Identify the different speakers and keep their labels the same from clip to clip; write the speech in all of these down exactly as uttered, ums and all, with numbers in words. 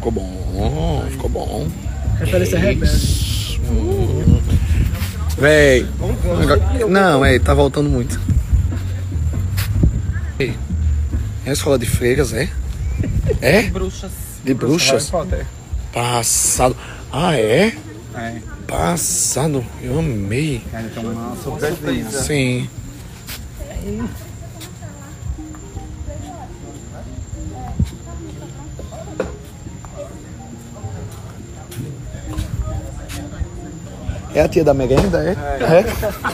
Speaker 1: Ficou bom, ficou bom.
Speaker 2: Referência rebelde.
Speaker 1: Hum. Véi. Não, é, tá voltando muito. Ei, é a escola de freiras, é? É?
Speaker 3: De bruxas.
Speaker 1: De bruxas? Passado. Ah, é?
Speaker 3: É.
Speaker 1: Passado. Eu amei.
Speaker 3: É, então uma surpresa.
Speaker 1: Sim. É a tia da merenda, é? É.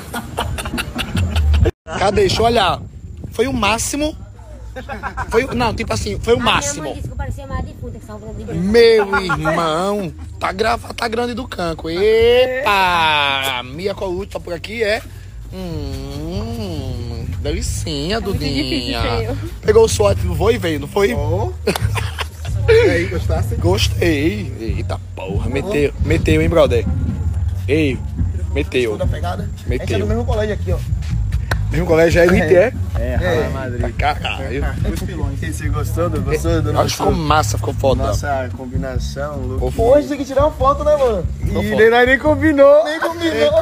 Speaker 1: é. Cadê? Deixa eu olhar. Foi o máximo. Foi, não, tipo assim, foi o máximo.
Speaker 4: Minha mãe disse que parecia mais defunta que salva de branco.
Speaker 1: Meu irmão, tá, grava, tá grande do canco. Epa! Mia Colucci tá por aqui, é? Hum, delicinha, Dudinha. Pegou o sorte do voo e veio, não foi?
Speaker 2: Oh. E aí, gostasse?
Speaker 1: Gostei. Eita porra, meteu, meteu, hein, brother? Ei, meteu.
Speaker 2: Toda pegada?
Speaker 1: Meteu.
Speaker 2: A gente é do mesmo colégio aqui, ó.
Speaker 1: Mesmo colégio é elite, é?
Speaker 3: É, Rala Madrid.
Speaker 1: Caralho.
Speaker 2: Os pilões. Você gostou do, gostou do
Speaker 1: Acho
Speaker 2: nosso...
Speaker 1: que ficou massa, ficou foda.
Speaker 2: Nossa combinação, louco.
Speaker 1: Ficou
Speaker 2: Hoje tem que tirar uma foto, né, mano? E
Speaker 1: foda.
Speaker 2: nem, nós nem combinou. Nem combinou.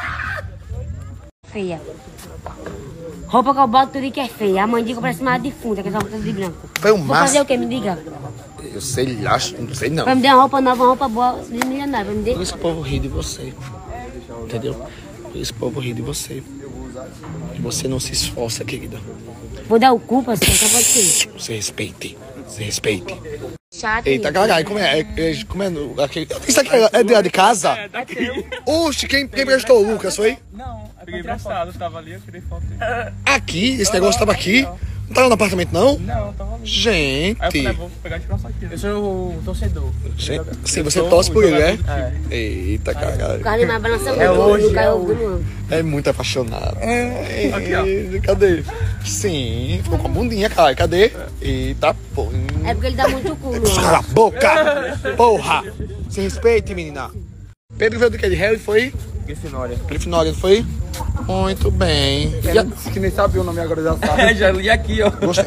Speaker 4: Feia. Roupa que eu boto tudo que é feia. A mãe diz que parece mais defunta, que é só roupa de branco.
Speaker 1: Foi um
Speaker 4: Vou
Speaker 1: massa.
Speaker 4: fazer o quê? Me diga.
Speaker 1: Eu sei lá, não sei não.
Speaker 4: Vai me dar uma roupa nova, uma roupa boa de milionário. Vai me dar?
Speaker 1: Por isso que o povo ri de você. Entendeu? Por isso que o povo ri de você. Que você não se esforça, querida.
Speaker 4: Vou dar o cu pra você, só pode ser.
Speaker 1: Você respeite. Você respeite.
Speaker 4: Chato.
Speaker 1: Eita, caralho, como é? é, é como é no, aquele... Isso aqui é de lá de casa? É, daqui. Oxe, quem, quem prestou o Lucas, foi?
Speaker 3: Não, é peguei emprestado, tava ali, eu tirei foto.
Speaker 1: Aqui? Esse negócio tava aqui? Não tava no apartamento, não?
Speaker 3: Não, tava ali.
Speaker 1: Gente.
Speaker 3: Aí eu falei, vou pegar e tirar isso aqui. Né?
Speaker 2: Eu sou o torcedor.
Speaker 1: Gente, sim, você torce por ele, né?
Speaker 2: É.
Speaker 1: Eita, caralho.
Speaker 4: O carro mais balança muito.
Speaker 2: É hoje,
Speaker 4: não cai
Speaker 2: é
Speaker 4: ovo do mundo.
Speaker 1: É muito apaixonado. É.
Speaker 3: Aqui, ó.
Speaker 1: Cadê? Sim, ficou com a bundinha, cara. Cadê? Eita, pô.
Speaker 4: É porque ele dá muito cu, Luan.
Speaker 1: Cala a boca! Porra! Se respeite, menina. Pedro veio do que? De Harry foi?
Speaker 2: Grifinória.
Speaker 1: Grifinória, foi? Muito bem. E a...
Speaker 2: Que nem sabia o nome agora, já sabe.
Speaker 3: É, já li aqui, ó.
Speaker 1: Gostei.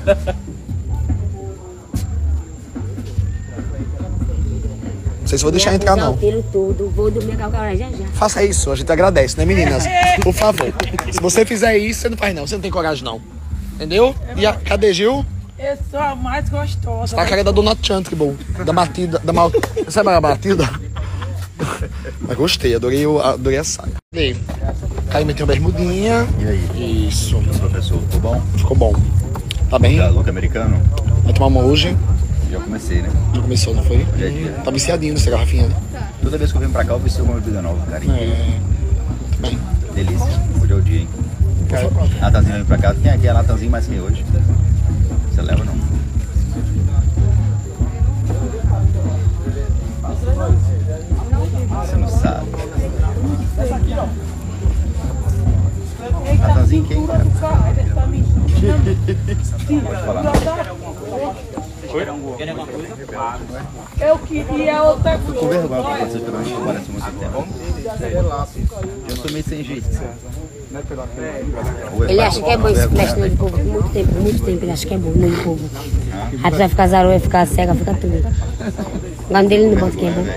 Speaker 1: Não sei se vou deixar entrar, não.
Speaker 4: Vou dar o pelo todo, vou dormir com a cara já já.
Speaker 1: Faça isso, a gente agradece, né, meninas? Por favor. Se você fizer isso, você não faz, não. Você não tem coragem, não. Entendeu? E a... Cadê Gil?
Speaker 5: Eu sou a mais gostosa.
Speaker 1: Tá a cara da Dona Chantribon. Da Matilda. Da Mal... Sabe a Matilda? Mas gostei, adorei, o- adorei a saia. Cadê? Aí meteu uma bermudinha.
Speaker 6: E aí?
Speaker 1: Isso.
Speaker 6: Professor, ficou bom?
Speaker 1: Ficou bom. Tá bem?
Speaker 6: Já look americano?
Speaker 1: Vai tomar uma hoje.
Speaker 6: Já comecei, né?
Speaker 1: Já começou, não foi?
Speaker 6: Hoje é dia.
Speaker 1: Tá viciadinho nessa garrafinha, né?
Speaker 6: Toda vez que eu venho pra cá, eu vicio uma bebida nova, cara.
Speaker 1: É. Tá bem.
Speaker 6: Delícia. Hoje é o dia, hein? Natanzinho vem pra cá. Quem aqui é Natanzinho mais quem hoje? Você leva não? Você não sabe. Natanzinho quem, cara? Pode falar.
Speaker 5: Eu queria outra
Speaker 6: Com
Speaker 5: coisa.
Speaker 6: vergonha pra você também, que parece muito tempo. Eu sou meio sem jeito. Ou
Speaker 4: Ele
Speaker 6: é
Speaker 4: acha que é bom esse flash no olho do povo. Por muito tempo, por muito tempo ele acha que é bom no olho do povo. Aí vai ficar zarou, vai ficar cega, fica tudo. O nome dele não bota que é bom.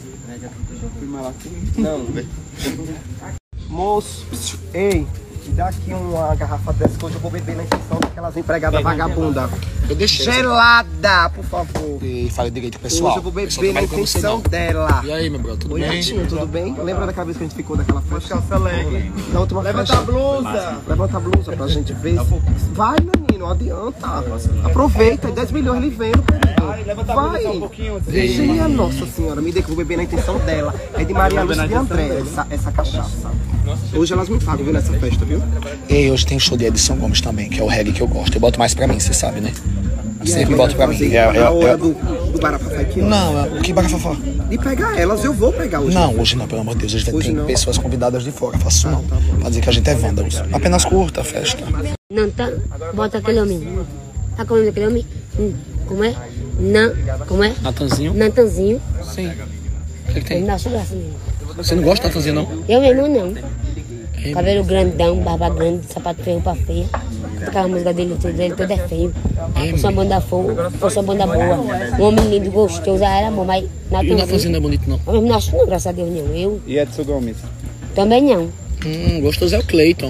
Speaker 2: Não. Moço, ei, me dá aqui uma garrafa dessa que hoje eu vou beber na intenção daquelas empregadas vagabundas.
Speaker 1: Eu deixei.
Speaker 2: Gelada, por favor.
Speaker 1: E fale direito, pessoal.
Speaker 2: Hoje eu vou
Speaker 1: Pessoal
Speaker 2: beber na
Speaker 1: trabalha com você,
Speaker 2: intenção
Speaker 1: não.
Speaker 2: dela.
Speaker 1: E aí, meu brother, tudo
Speaker 2: Oi,
Speaker 1: bem?
Speaker 2: gatinho, tudo bem? Lembra daquela vez que a gente ficou daquela festa?
Speaker 3: Calça leg.
Speaker 2: Da última
Speaker 3: Levanta
Speaker 2: festa?
Speaker 3: a blusa.
Speaker 2: Levanta a blusa pra gente ver. Vai, menino, não adianta. Aproveita, dez milhões ele vendo, querido. Vai. Vigia, nossa senhora, me dê que eu vou beber na intenção dela. É de Maria Lúcia de André, essa, essa cachaça. Hoje elas me pagam, viu, nessa festa, viu?
Speaker 1: E hoje tem show de Edson Gomes também, que é o reggae que eu gosto. Eu boto mais pra mim, você sabe, né? Eu sempre boto pra mim. É, é,
Speaker 2: a hora
Speaker 1: é...
Speaker 2: do, do Barafafá aqui, ó.
Speaker 1: Não, é... o que barafafá?
Speaker 2: De pegar elas, eu vou pegar hoje.
Speaker 1: Não, hoje não, pelo amor de Deus. Hoje,
Speaker 2: Hoje
Speaker 1: tem
Speaker 2: não.
Speaker 1: pessoas convidadas de fora, faço não. Pra dizer que a gente é vândalos. Apenas curta a festa.
Speaker 4: Nanta, bota aquele homem. Tá com o nome daquele homem? Hum, como é? Nan, como é?
Speaker 1: Natanzinho?
Speaker 4: Nantanzinho.
Speaker 1: Sim. O que, que
Speaker 4: Ele
Speaker 1: tem?
Speaker 4: não acha graça mesmo.
Speaker 1: Você não gosta de Natanzinho, não?
Speaker 4: Eu mesmo não. Cabelo grandão, barba grande, sapato feio pra feia. Aquela música dele, tudo, ele tudo é feio. Fosse uma banda boa, fosse uma banda boa. Um homem lindo, gostoso, era bom, mas
Speaker 1: E o Natanzinho não é bonito, não?
Speaker 4: Eu não acho não, graças a Deus, não. Eu
Speaker 3: E Edson Gomes?
Speaker 4: também não.
Speaker 1: Hum, gostoso é o Cleiton.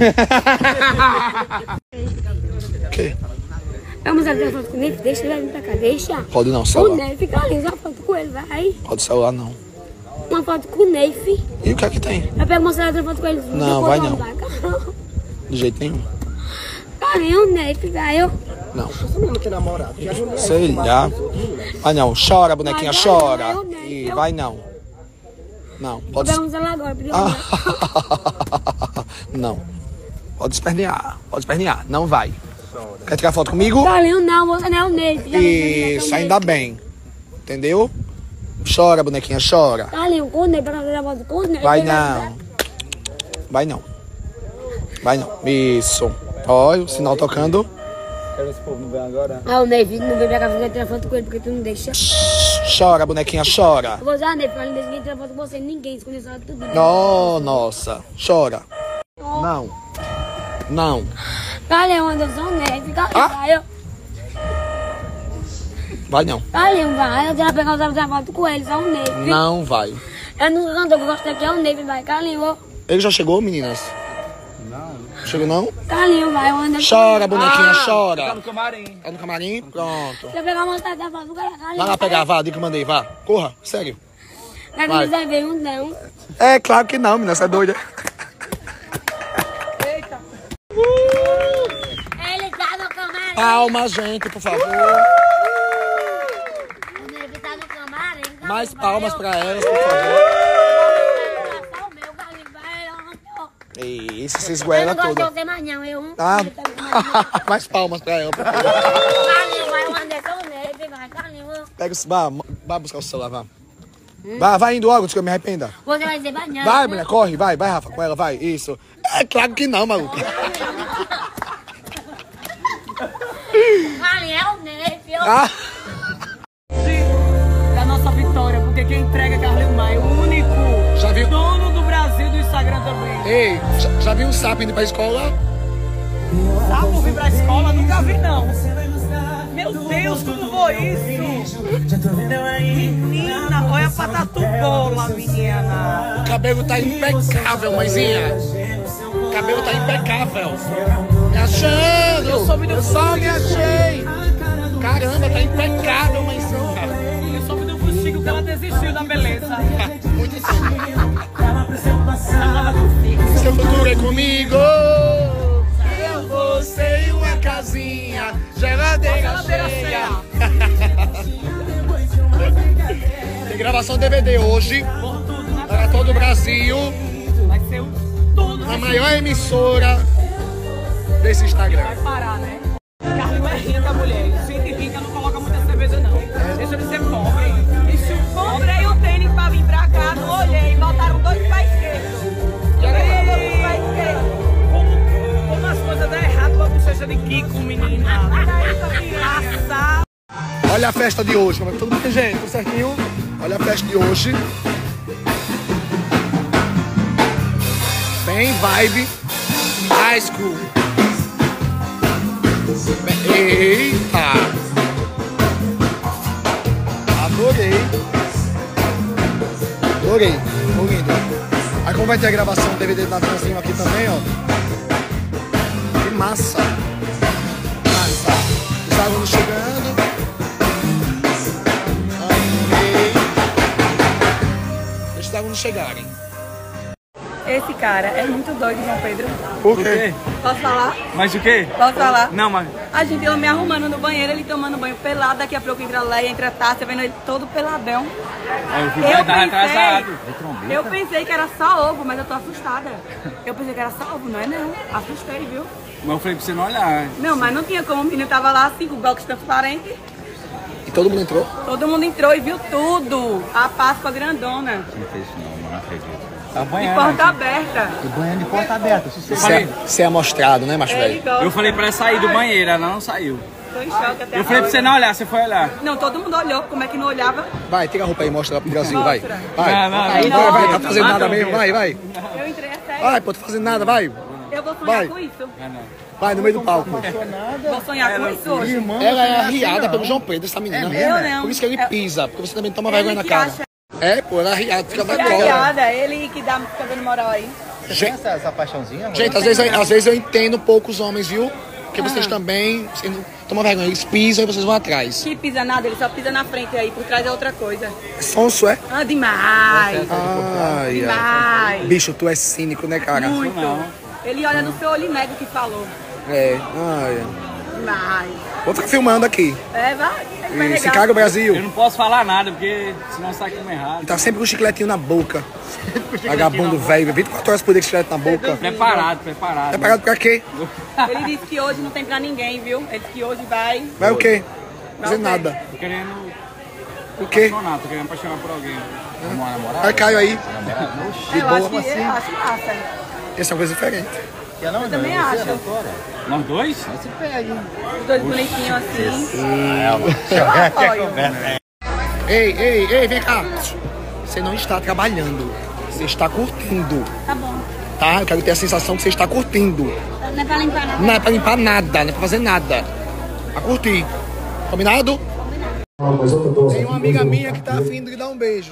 Speaker 1: O quê?
Speaker 4: Vamos fazer uma foto com ele? Deixa ele vir pra cá, deixa.
Speaker 1: Pode não,
Speaker 4: O
Speaker 1: celular.
Speaker 4: Ney, fica ali, uma foto com ele, vai.
Speaker 1: Pode celular, não.
Speaker 4: Uma foto com o Ney, fi.
Speaker 1: E o que é que tem?
Speaker 4: Eu pego uma celular, foto com ele.
Speaker 1: Não, vai não.
Speaker 4: Vai,
Speaker 1: De jeito nenhum.
Speaker 4: cadê o Ney, fi, vai, eu.
Speaker 1: Não.
Speaker 2: Você mesmo tem namorado? Já arrumei
Speaker 1: Sei lá. Vai não. Chora, bonequinha,
Speaker 4: Vai, vai,
Speaker 1: chora.
Speaker 4: vai, eu nem,
Speaker 1: E
Speaker 4: eu-
Speaker 1: vai não. Não,
Speaker 4: Eu
Speaker 1: pode...
Speaker 4: pego um celular agora, pedi
Speaker 1: Ah. Não. Pode espernear. Pode espernear. Não vai. Quer tirar foto comigo?
Speaker 4: Carlinho, não, você não é o Ney, fi.
Speaker 1: Isso, ainda bem. Entendeu? Chora, bonequinha, chora.
Speaker 4: Carlinho, com o Ney, pra fazer a foto com o Ney.
Speaker 1: Vai
Speaker 4: Ele
Speaker 1: não. Vai não. Vai não. Isso. Olha o sinal tocando.
Speaker 3: Quero esse povo não vem agora.
Speaker 4: Ah, o Ney, fi, não vem pra cá fazer tirar foto com ele, porque tu não deixa.
Speaker 1: Chora, bonequinha, chora.
Speaker 4: Eu vou usar o Ney, porque ele não deixa ninguém tirar foto com você, ninguém, escolheu só tudo.
Speaker 1: Oh, nossa. Chora. Não. Não.
Speaker 4: Carlinho, Anderson, o Ney, fica ali,
Speaker 1: Ah.
Speaker 4: vai, eu.
Speaker 1: Vai não.
Speaker 4: Carlinho, vai, eu já pegar uma foto com ele, só o Ney, fi.
Speaker 1: Não vai.
Speaker 4: Eu não cantor que eu gosto daqui, é o Ney, fi, vai, Carlinho, ó.
Speaker 1: Ele já chegou, meninas? Não. Chegou não?
Speaker 4: Carlinho, vai, o Anderson.
Speaker 1: Chora, bonequinha,
Speaker 3: Tá
Speaker 1: chora.
Speaker 3: no camarim.
Speaker 1: Tá no camarim? Pronto.
Speaker 4: Deixa eu pegar uma foto da foto do cara, Carlinho.
Speaker 1: Vai lá pegar, vá, diga que eu mandei, vá. Corra, sério.
Speaker 4: Vai.
Speaker 1: vai.
Speaker 4: Vai ver um não.
Speaker 1: É, claro que não, menina, você é doida.
Speaker 4: Ele tá no camarim.
Speaker 1: Palmas, gente, por favor.
Speaker 4: Ele tá no camarim.
Speaker 1: Mais palmas pra elas, por favor.
Speaker 4: Só o meu, Carlinho, vai, ó.
Speaker 1: Isso, se
Speaker 4: Eu
Speaker 1: esguela
Speaker 4: não gosto de
Speaker 1: toda.
Speaker 4: você mais não, eu.
Speaker 1: Ah,
Speaker 4: Ele tá no camarim.
Speaker 1: mais palmas pra ela, por favor.
Speaker 4: Carlinho, vai, o Anderson, Ney, vai, Carlinho.
Speaker 1: Pega o... Vá, vá buscar o celular, vá. Vá, vai indo logo, antes que eu me arrependa.
Speaker 4: Você vai dizer banhão.
Speaker 1: Vai, mulher, corre, vai, vai, Rafa, com ela, vai, isso. É claro que não, maluco.
Speaker 4: Carlinho, é o Ney, filho.
Speaker 1: Ah,
Speaker 5: Da nossa vitória, porque quem entrega é Carlinho Maia, o único
Speaker 1: já viu?
Speaker 5: dono do Brasil do Instagram também.
Speaker 1: Ei, já, já viu um sapo indo pra escola?
Speaker 5: Sapo vir pra escola? Nunca vi, não. Meu Deus, como foi isso? Menina, olha pra tatu bola, menina.
Speaker 1: O cabelo tá impecável, mãezinha. O cabelo tá impecável. Me achando.
Speaker 5: Eu soube do
Speaker 1: Eu só me achei. Caramba, tá impecável, mãezinha.
Speaker 5: Eu soube do fuxico que ela desistiu da beleza.
Speaker 1: Muito sim. Seu futuro é comigo. Eu vou ser uma casinha, geladeira
Speaker 5: Geladeira
Speaker 1: cheia. Tem gravação D V D hoje para todo o Brasil,
Speaker 5: Vai ser um tudo.
Speaker 1: na maior emissora desse Instagram.
Speaker 5: Vai parar, né? Carlinho é rica, mulher. Gente rica não coloca muita cerveja, não. Deixa de ser pobre. E se eu comprei o tênis pra vir pra cá, não olhei. Botaram dois pés esquerdos. Ei, pé esquerdo. Como, como as coisas dão errado com a bochecha de Kiko, menina. Passar.
Speaker 1: Olha a festa de hoje, como é que todo mundo tem gente, tudo certinho? Olha a festa de hoje. Bem vibe. High school. Eita! Adorei. Adorei. Muito lindo. Aí como vai ter a gravação do D V D do Natanzinho aqui também, ó. Que massa. Massa. Os alunos chegando. Deixa os alunos chegarem.
Speaker 5: Esse cara é muito doido, João Pedro.
Speaker 1: Por quê?
Speaker 5: Posso falar?
Speaker 3: Mas o quê?
Speaker 5: Posso falar?
Speaker 3: Não, mas...
Speaker 5: A gente, eu me arrumando no banheiro, ele tomando banho pelado, daqui a pouco entra Leia, entra Tássia, vendo ele todo peladão.
Speaker 3: Eu fui
Speaker 5: Eu
Speaker 3: tava atrasado.
Speaker 5: pensei, eu pensei que era só ovo, mas eu tô assustada. Eu pensei que era só ovo, não é não. Assustei, viu?
Speaker 3: Mas eu falei pra você não olhar.
Speaker 5: Não, mas não tinha como, o menino tava lá assim, com o box transparente.
Speaker 1: E todo mundo entrou?
Speaker 5: Todo mundo entrou e viu tudo. A Páscoa grandona,
Speaker 6: Não fez isso não, não acredito.
Speaker 3: Tá
Speaker 5: de
Speaker 3: banhando.
Speaker 5: porta aberta.
Speaker 6: O banheiro de porta aberta, se
Speaker 3: Eu falei,
Speaker 1: Você é amostrado, né, macho
Speaker 5: Ele
Speaker 1: velho?
Speaker 5: gosta.
Speaker 3: eu falei pra ela sair do banheiro, ela não saiu.
Speaker 5: Tô em choque até
Speaker 3: Eu falei pra você não olhar, você foi olhar.
Speaker 5: Não, todo mundo olhou, como é que não olhava?
Speaker 1: Vai, tira a roupa aí, mostra pro Brasil, vai.
Speaker 5: Mostra.
Speaker 1: Vai,
Speaker 3: Não, não,
Speaker 1: vai,
Speaker 3: não,
Speaker 1: vai, vai,
Speaker 3: não,
Speaker 1: tá fazendo
Speaker 3: não,
Speaker 1: nada
Speaker 3: não,
Speaker 1: mesmo,
Speaker 3: não.
Speaker 1: vai, vai.
Speaker 5: Eu entrei a sério.
Speaker 1: Vai, pô, tá fazendo nada, vai.
Speaker 5: Eu vou sonhar
Speaker 1: Vai.
Speaker 5: com isso.
Speaker 3: Não, não.
Speaker 1: Vai, no meio do palco.
Speaker 5: Vou sonhar com isso hoje.
Speaker 1: Ela é arriada pelo João Pedro, essa menina.
Speaker 5: Eu não.
Speaker 1: Por isso que ele pisa, porque você também toma
Speaker 5: Ele
Speaker 1: vergonha na
Speaker 5: que
Speaker 1: cara.
Speaker 5: acha-
Speaker 1: É, pô, ela é arriada, fica na
Speaker 5: Ele é
Speaker 1: cola.
Speaker 5: piada, ele que dá, fica dando moral aí.
Speaker 6: Tem essa, essa paixãozinha, amor?
Speaker 1: Gente, às vezes, às vezes eu entendo poucos homens, viu? Porque vocês também, vocês não tomam vergonha, eles pisam e vocês vão atrás.
Speaker 5: Que pisa nada, ele só pisa na frente aí, por trás é outra coisa.
Speaker 1: É sonso, é?
Speaker 5: Ah, demais.
Speaker 1: Ai, ai.
Speaker 5: Demais.
Speaker 1: Bicho, tu é cínico, né, cara?
Speaker 5: Muito. Ele olha no seu olho e nega o que falou.
Speaker 1: É, ai.
Speaker 5: Demais.
Speaker 1: Vou ficar filmando aqui.
Speaker 5: É, vai. Ele vai
Speaker 1: E
Speaker 5: negar.
Speaker 1: Chicago, Brasil.
Speaker 3: Eu não posso falar nada, porque senão sai como errado.
Speaker 1: Tá sempre com o chicletinho na boca. Vagabundo velho, vinte e quatro horas por dia com chiclete na boca.
Speaker 3: Preparado, preparado.
Speaker 1: Preparado pra quê?
Speaker 5: Ele disse que hoje não tem pra ninguém, viu? Ele disse que hoje vai...
Speaker 1: Vai o quê?
Speaker 5: Vai
Speaker 1: Fazer
Speaker 5: o quê?
Speaker 1: nada.
Speaker 3: Tô querendo
Speaker 1: O quê?
Speaker 3: apaixonar, tô querendo apaixonar por alguém.
Speaker 6: Uma namorada?
Speaker 1: Vai, Caio aí.
Speaker 5: É, eu
Speaker 1: boa.
Speaker 5: acho que eu acho massa.
Speaker 1: Essa é uma coisa diferente.
Speaker 6: Eu não,
Speaker 5: Eu também
Speaker 6: não, você
Speaker 5: acho.
Speaker 6: é doutora?
Speaker 3: Nós dois?
Speaker 6: Você pede.
Speaker 5: Os dois bonitinhos assim.
Speaker 6: Eu
Speaker 5: apoio.
Speaker 1: Ei, ei, ei, vem cá. Você não está trabalhando. Você está curtindo.
Speaker 4: Tá bom.
Speaker 1: Tá? Eu quero ter a sensação que você está curtindo.
Speaker 4: Não é pra limpar nada.
Speaker 1: Não é pra limpar nada, não é pra fazer nada. Pra curtir. Combinado? Tem uma amiga minha que tá afim de dar um beijo.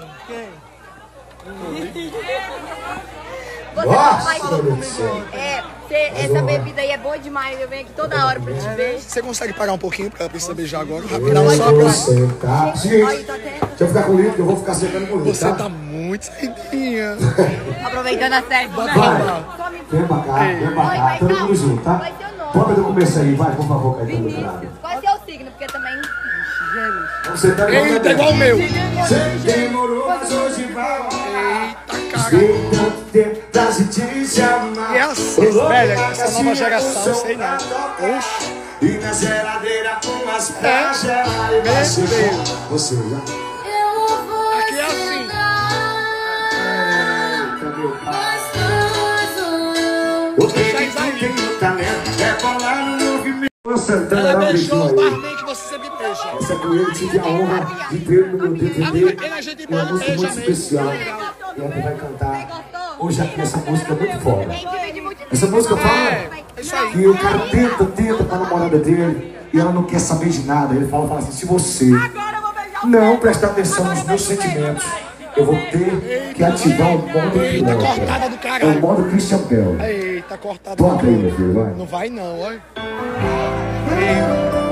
Speaker 7: É, cê, essa bebida aí é boa demais. Eu venho aqui toda hora pra te ver.
Speaker 1: Você consegue parar um pouquinho porque ela precisa beijar agora? Rapidão, só pra...
Speaker 8: Você, tá? Seguinte,
Speaker 7: Olha, tô até
Speaker 8: deixa eu ficar com o livro que eu vou ficar secando com o livro,
Speaker 1: Você
Speaker 8: tá?
Speaker 1: tá muito saidinha.
Speaker 7: aproveitando a série.
Speaker 8: Vai, vem pra cá, vem pra cá, todo mundo junto, tá?
Speaker 7: Qual é seu nome?
Speaker 8: Bota do começo aí, vai, por favor, Caetano do Prado.
Speaker 7: Qual é seu signo? Porque também...
Speaker 8: Você tá
Speaker 1: Eita, igual o meu.
Speaker 8: Você demorou, mas hoje vai.
Speaker 1: Eita, cara.
Speaker 8: Tem tanto tempo pra gente se amar.
Speaker 1: E assim, velho, essa nova geração, sei não. Oxi.
Speaker 8: E na geladeira umas pra
Speaker 1: É.
Speaker 8: gelar e vai ser bom. Você já...
Speaker 1: Aqui é assim.
Speaker 8: Eita, meu pai. O que que tu tem no talento é bolar no movimento. Santana,
Speaker 1: Ela
Speaker 8: dá um
Speaker 1: beijou
Speaker 8: beijinho
Speaker 1: o
Speaker 8: aí.
Speaker 1: barman que você sempre beija.
Speaker 8: Essa com ele tive a honra de ter no meu D V D
Speaker 1: Ele é gente
Speaker 8: uma
Speaker 1: boa,
Speaker 8: música
Speaker 1: beija
Speaker 8: muito
Speaker 1: mesmo.
Speaker 8: especial. E ela vai cantar hoje aqui essa música é muito foda. Essa música fala que o cara tenta, tenta pra namorada dele e ela não quer saber de nada. Ele fala, fala assim, se você não prestar atenção nos meus sentimentos, eu vou ter que ativar o modo
Speaker 1: Eita,
Speaker 8: piloto.
Speaker 1: cortada do
Speaker 8: É o
Speaker 1: caralho.
Speaker 8: modo Christian Bell.
Speaker 1: Eita, cortada.
Speaker 8: Toca aí, meu filho, vai.
Speaker 1: Não vai não, olha.